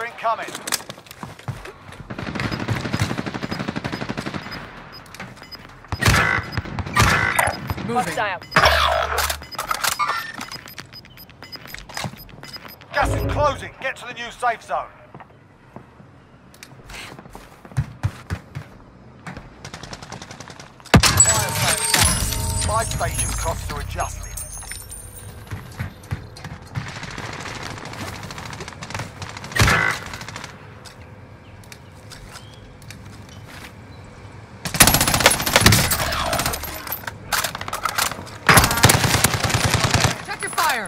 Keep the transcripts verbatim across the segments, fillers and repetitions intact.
Fire incoming. Moving. Gas is closing. Get to the new safe zone. Fire sale. Buy station costs are adjusted. Check your fire.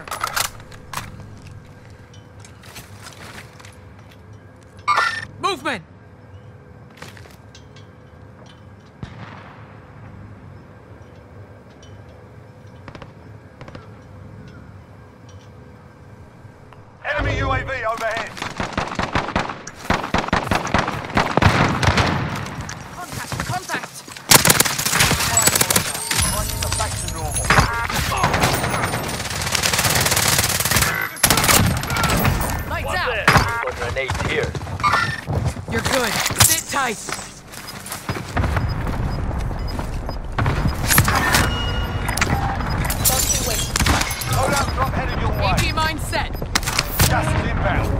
Movement! Enemy U A V overhead. Contact! Contact! Prices are back to normal. Lights out! Put grenades here. You're good. Sit tight. Loadout drop headed your way. AG mine set. Gas is inbound.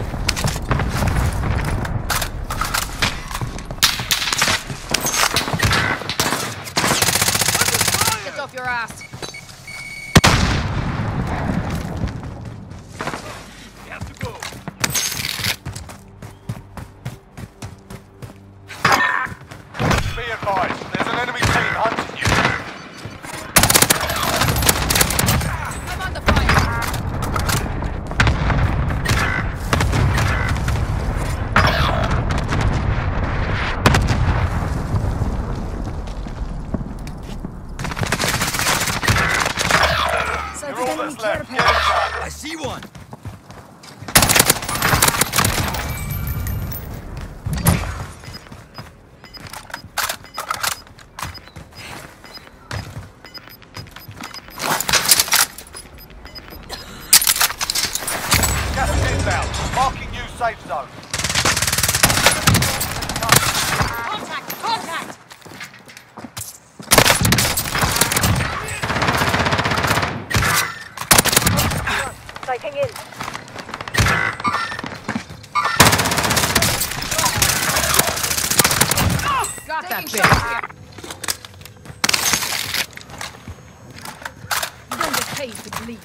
Get off your ass. Be advised, there's an enemy team hunting you. I'm under fire. You're all that's left. Get inside. I see one. Gas is inbound. Marking new safe zone. Contact! Contact! Sighting in. Got that bitch. You don't get paid to bleed.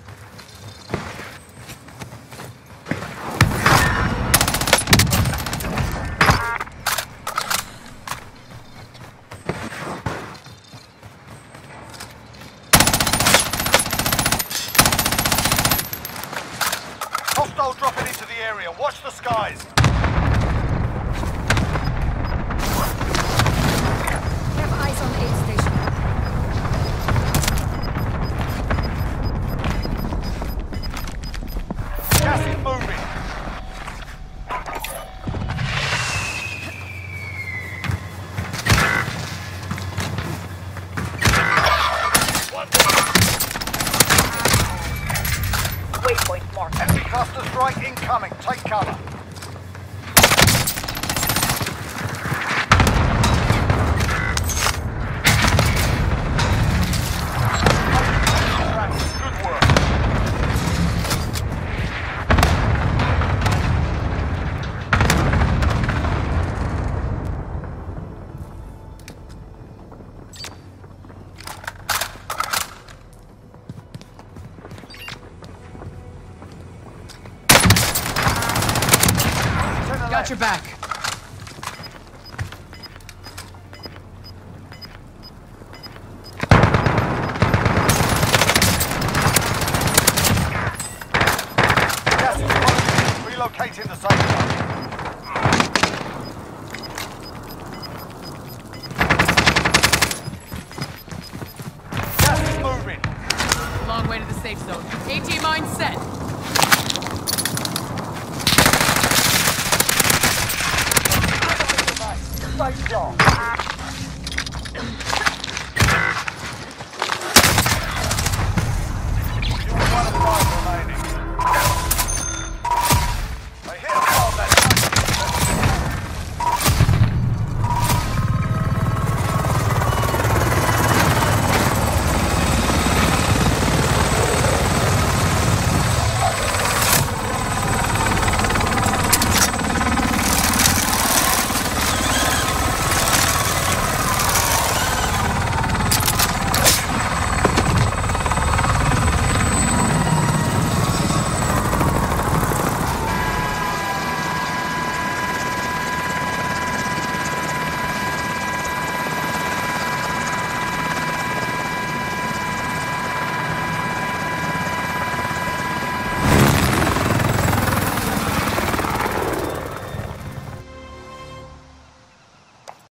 Hostile dropping into the area. Watch the skies. We have eyes on the aid station. Gas is moving. Waypoint marked. Enemy cluster strike incoming. Take cover. Good work. Got your back. Gas is closing. Relocating the safe zone. Gas is moving. Long way to the safe zone. AT mine set. Safe zone.